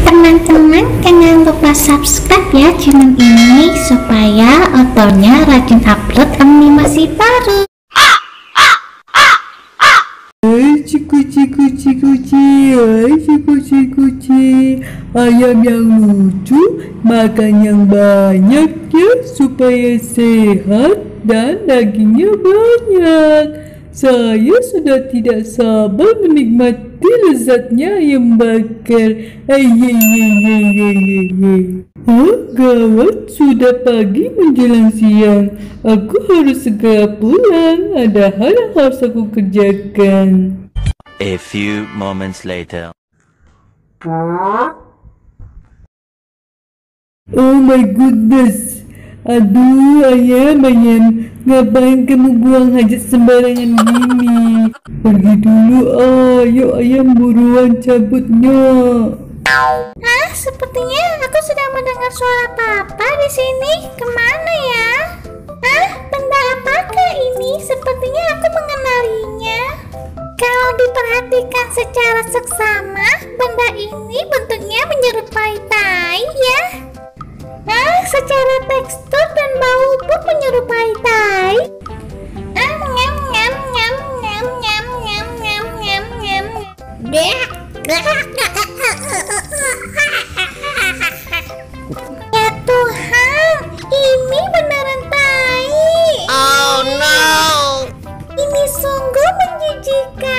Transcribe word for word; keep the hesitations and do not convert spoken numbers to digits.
Teman-teman jangan lupa subscribe ya channel ini supaya otonya rajin upload animasi baru. Hai kuci kuci kuci, hai kuci kuci, ayam yang lucu, makan yang banyak ya supaya sehat dan dagingnya banyak. Saya sudah tidak sabar menikmati lezatnya ayam bakar. Ayayayayayayay. Oh gawat, sudah pagi menjelang siang. Aku harus segera pulang. Ada hal yang harus aku kerjakan. A few moments later. Oh my goodness. Aduh ayam ayam, ngapain kamu buang hajat sembarangan gini? Pergi dulu, ayo ayam buruan cabutnya. Ah, sepertinya aku sedang mendengar suara papa di sini. Kemana ya? Ah, benda apakah ini? Sepertinya aku mengenalinya. Kalau diperhatikan secara seksama, benda ini bentuknya menyerupai tai ya. Ah, secara tekstur dan bau pun menyerupai tai. Ah, nyam nyam nyam nyam nyam nyam nyam nyam nyam. Ya Tuhan, ini beneran tai. Oh no. Ini sungguh menjijikan.